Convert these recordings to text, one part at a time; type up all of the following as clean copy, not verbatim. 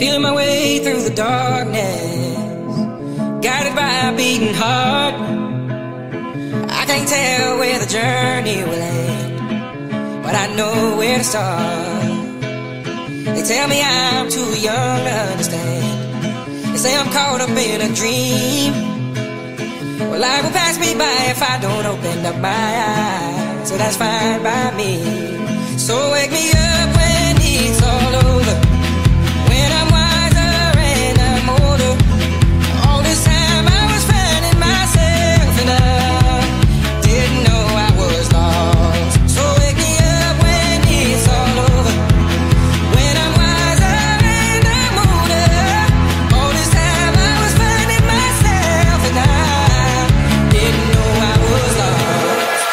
Feeling my way through the darkness, guided by a beating heart. I can't tell where the journey will end, but I know where to start. They tell me I'm too young to understand. They say I'm caught up in a dream. Well, life will pass me by if I don't open up my eyes, so that's fine by me. So wake me up when it's all over, when I'm wiser and I'm older. All this time I was finding myself and I didn't know I was lost. So wake me up when it's all over, when I'm wiser and I'm older. All this time I was finding myself and I didn't know I was lost.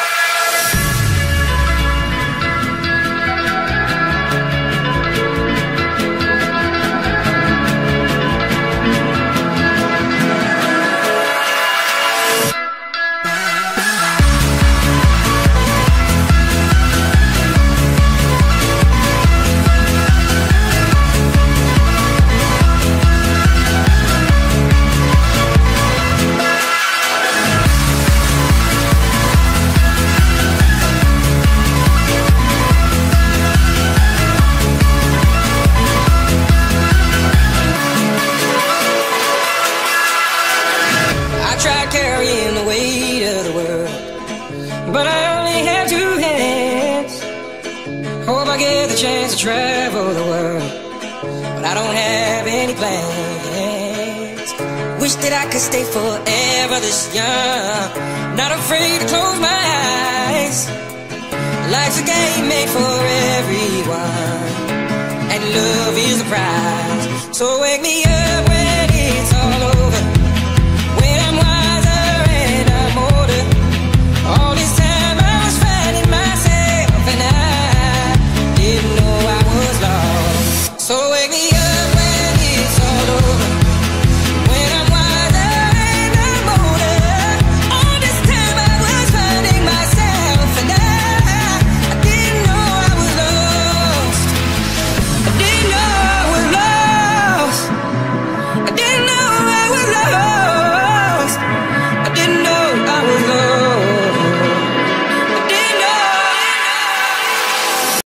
Tried carrying the weight of the world, but I only have two hands. Hope I get the chance to travel the world, but I don't have any plans. Wish that I could stay forever this young, not afraid to close my eyes. Life's a game made for everyone, and love is the prize. So wake me up